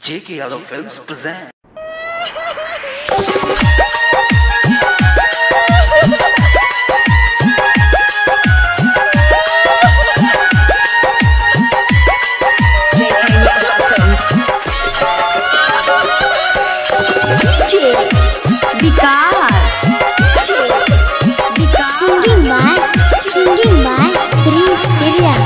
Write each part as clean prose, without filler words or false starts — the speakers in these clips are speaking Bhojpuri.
J.K. Yadav Films present. Singing by Prince Biryan.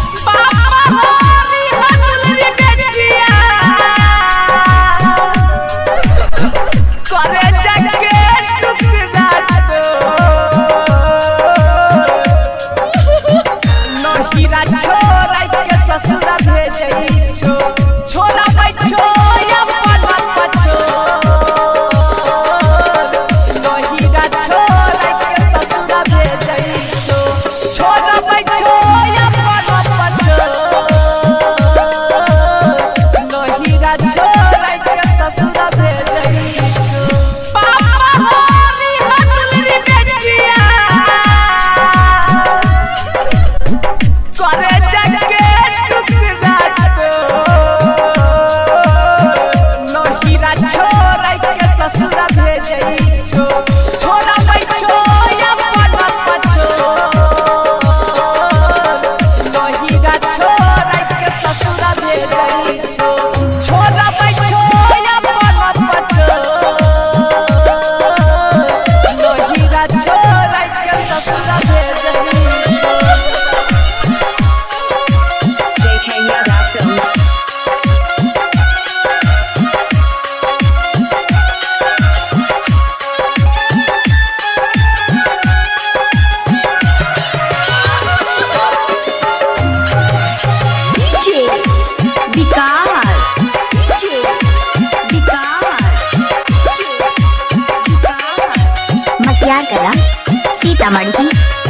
Sitamarhi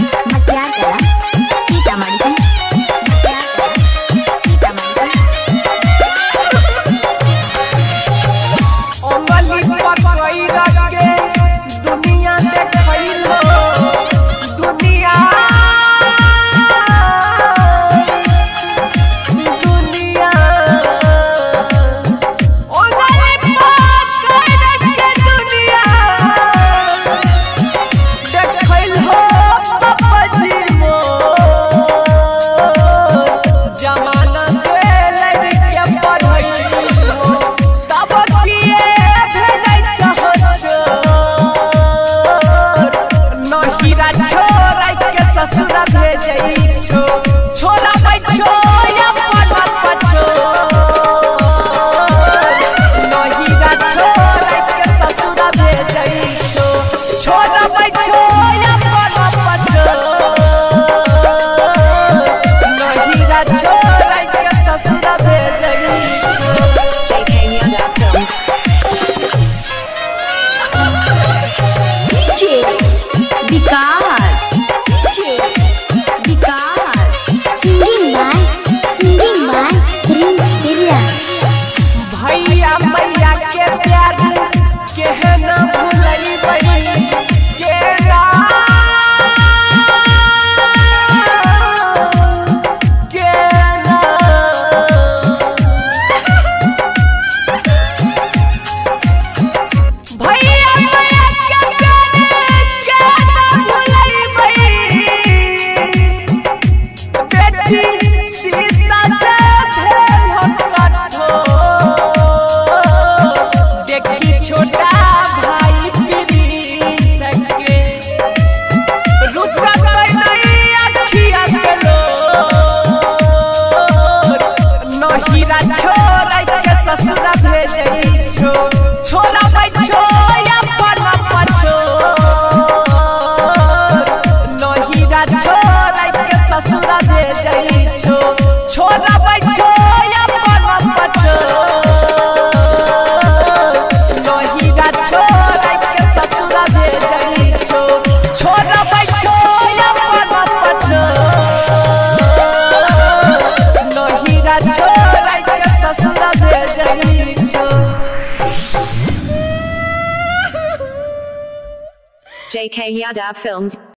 Singing by Prince Biryan. भैया मैया के प्यार के न भूलई बई केरा केना भैया मैया के प्यार के न भूलई बई बेटी सीता से ससुरा भेजई छोरा बैठो या पला पछो नहीरा छोरा के ससुरा भेजई छोरा बैठो या पला पछो नहीरा छोरा के ससुरा भेजई छोरा बैठो या पला पछो नहीरा छोरा के ससुरा J.K. Yadav Films.